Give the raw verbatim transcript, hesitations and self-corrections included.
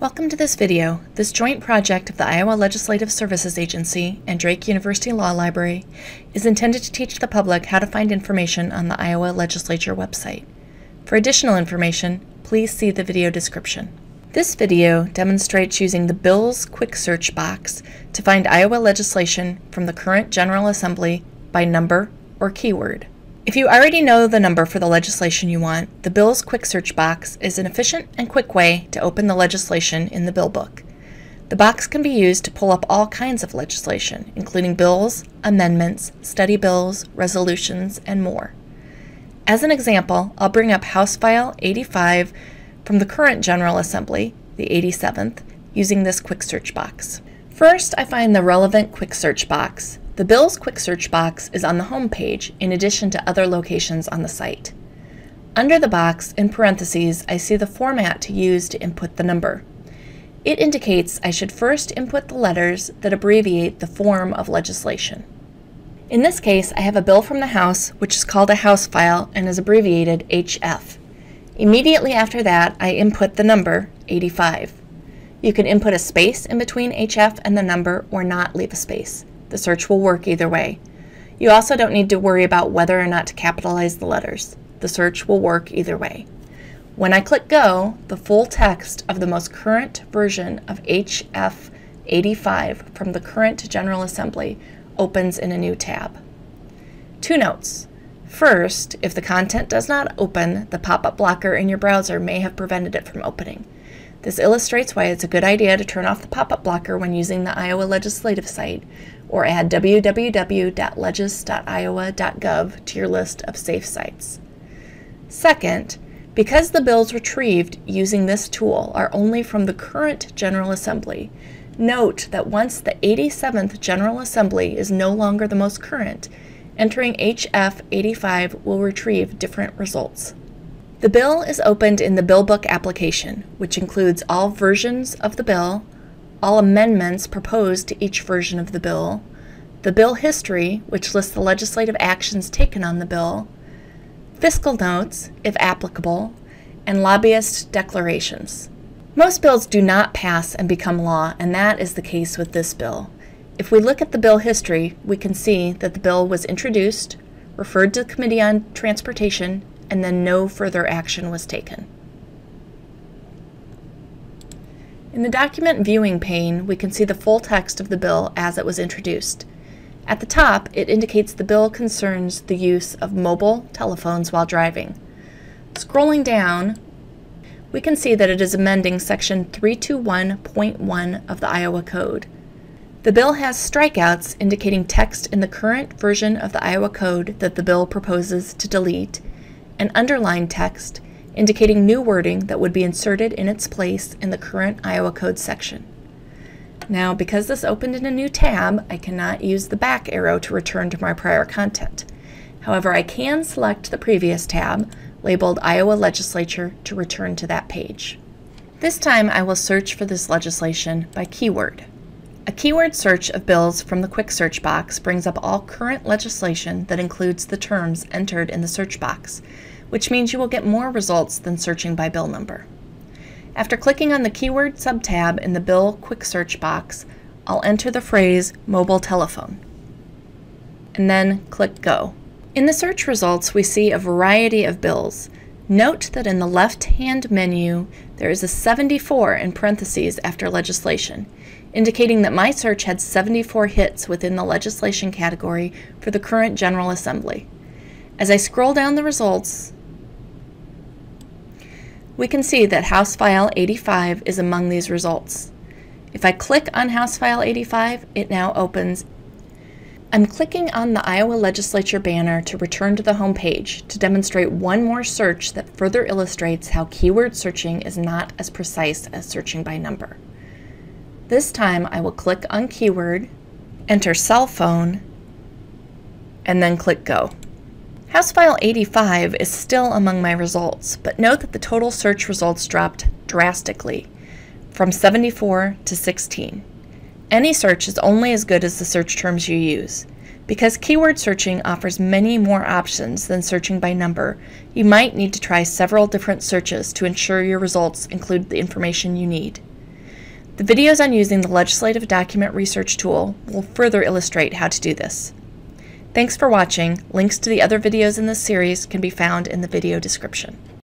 Welcome to this video. This joint project of the Iowa Legislative Services Agency and Drake University Law Library is intended to teach the public how to find information on the Iowa Legislature website. For additional information, please see the video description. This video demonstrates using the Bills Quick Search box to find Iowa legislation from the current General Assembly by number or keyword. If you already know the number for the legislation you want, the Bills Quick Search box is an efficient and quick way to open the legislation in the bill book. The box can be used to pull up all kinds of legislation, including bills, amendments, study bills, resolutions, and more. As an example, I'll bring up House File eighty-five from the current General Assembly, the eighty-seventh, using this Quick Search box. First, I find the relevant Quick Search box. The Bills Quick Search box is on the home page in addition to other locations on the site. Under the box, in parentheses, I see the format to use to input the number. It indicates I should first input the letters that abbreviate the form of legislation. In this case, I have a bill from the House, which is called a House file and is abbreviated H F. Immediately after that, I input the number, eighty-five. You can input a space in between H F and the number or not leave a space. The search will work either way. You also don't need to worry about whether or not to capitalize the letters. The search will work either way. When I click Go, the full text of the most current version of H F eighty-five from the current General Assembly opens in a new tab. Two notes. First, if the content does not open, the pop-up blocker in your browser may have prevented it from opening. This illustrates why it's a good idea to turn off the pop-up blocker when using the Iowa Legislative site, or add w w w dot legis dot iowa dot gov to your list of safe sites. Second, because the bills retrieved using this tool are only from the current General Assembly, note that once the eighty-seventh General Assembly is no longer the most current, entering H F eighty-five will retrieve different results. The bill is opened in the Bill Book application, which includes all versions of the bill, all amendments proposed to each version of the bill, the bill history, which lists the legislative actions taken on the bill, fiscal notes, if applicable, and lobbyist declarations. Most bills do not pass and become law, and that is the case with this bill. If we look at the bill history, we can see that the bill was introduced, referred to the Committee on Transportation, and then no further action was taken. In the document viewing pane, we can see the full text of the bill as it was introduced. At the top, it indicates the bill concerns the use of mobile telephones while driving. Scrolling down, we can see that it is amending Section three twenty-one point one of the Iowa Code. The bill has strikeouts indicating text in the current version of the Iowa Code that the bill proposes to delete, and underlined text indicating new wording that would be inserted in its place in the current Iowa Code section. Now, because this opened in a new tab, I cannot use the back arrow to return to my prior content. However, I can select the previous tab, labeled Iowa Legislature, to return to that page. This time, I will search for this legislation by keyword. A keyword search of bills from the Quick Search box brings up all current legislation that includes the terms entered in the search box, which means you will get more results than searching by bill number. After clicking on the keyword subtab in the Bill Quick Search box, I'll enter the phrase mobile telephone, and then click Go. In the search results, we see a variety of bills. Note that in the left-hand menu, there is a seventy-four in parentheses after legislation, indicating that my search had seventy-four hits within the legislation category for the current General Assembly. As I scroll down the results, we can see that House File eighty-five is among these results. If I click on House File eighty-five, it now opens. I'm clicking on the Iowa Legislature banner to return to the home page to demonstrate one more search that further illustrates how keyword searching is not as precise as searching by number. This time I will click on keyword, enter cell phone, and then click Go. House File eighty-five is still among my results, but note that the total search results dropped drastically, from seventy-four to sixteen. Any search is only as good as the search terms you use. Because keyword searching offers many more options than searching by number, you might need to try several different searches to ensure your results include the information you need. The videos on using the Legislative Document Research tool will further illustrate how to do this. Thanks for watching. Links to the other videos in this series can be found in the video description.